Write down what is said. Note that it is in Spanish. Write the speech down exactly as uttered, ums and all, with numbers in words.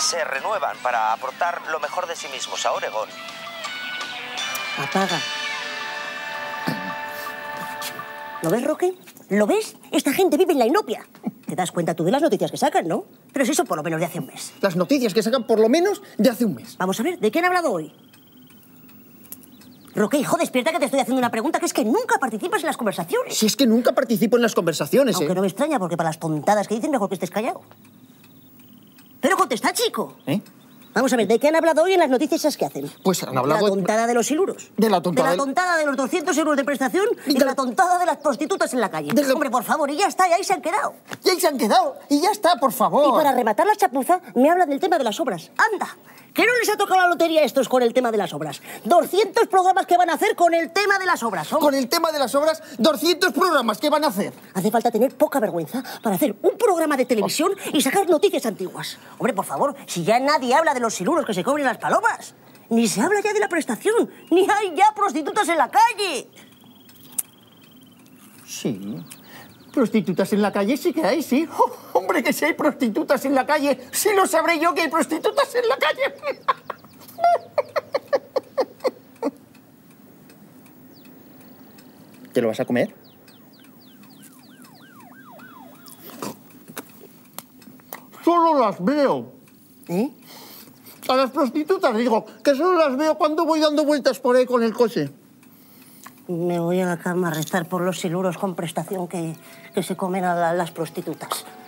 se renuevan para aportar lo mejor de sí mismos a Oregón. Apaga. ¿Lo ves, Roque? ¿Lo ves? Esta gente vive en la inopia. ¿Te das cuenta tú de las noticias que sacan, no? Pero si eso por lo menos de hace un mes. Las noticias que sacan por lo menos de hace un mes. Vamos a ver, ¿de qué han hablado hoy? Roque, hijo, despierta que te estoy haciendo una pregunta, que es que nunca participas en las conversaciones. Si es que nunca participo en las conversaciones, Aunque ¿eh? no me extraña, porque para las tontadas que dicen, mejor que estés callado. Pero contesta, chico. ¿Eh? Vamos a ver, ¿de qué han hablado hoy en las noticias esas que hacen? Pues han hablado... De la tontada de los siluros. De la tontada... De la tontada de los doscientos euros de prestación y de, de la tontada de las prostitutas en la calle. De... Hombre, por favor, y ya está, y ahí se han quedado. Y ahí se han quedado, y ya está, por favor. Y para rematar la chapuza, me hablan del tema de las obras. ¡Anda! ¿Que no les ha tocado la lotería a estos con el tema de las obras? doscientos programas que van a hacer con el tema de las obras. Hombre. Con el tema de las obras, doscientos programas que van a hacer. Hace falta tener poca vergüenza para hacer un programa de televisión y sacar noticias antiguas. Hombre, por favor, si ya nadie habla de los siluros que se cobran las palomas, ni se habla ya de la prestación, ni hay ya prostitutas en la calle. Sí, prostitutas en la calle sí que hay, sí. Oh, hombre, que si hay prostitutas en la calle, sí lo sabré yo que hay prostitutas en la calle. ¿Te lo vas a comer? Solo las veo. ¿Eh? A las prostitutas digo que solo las veo cuando voy dando vueltas por ahí con el coche. Me voy a la cama a rezar por los siluros con prestación que, que se comen a la, las prostitutas.